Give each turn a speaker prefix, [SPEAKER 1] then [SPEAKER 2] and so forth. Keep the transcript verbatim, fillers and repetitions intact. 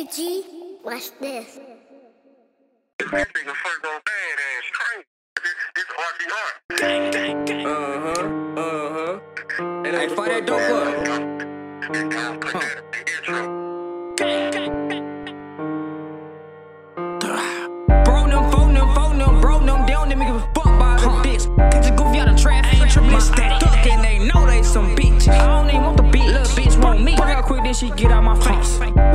[SPEAKER 1] Hey G, watch this.
[SPEAKER 2] This nigga FergoBadAzz crazy. This R B R.
[SPEAKER 3] Gang, gang, gang. Uh-huh, uh-huh. Hey, for that dope up.
[SPEAKER 2] Put that in the intro.
[SPEAKER 3] Gang, gang, gang. Bro, them, phone them, phone them, bro, them, they don't even give a fuck about the bitch. Cause the goofy out of traffic. I ain't tripping, it's that duck, and they know they some bitches. I don't even want the bitch, little bitch want me. Fuck her quick, then she get out my face.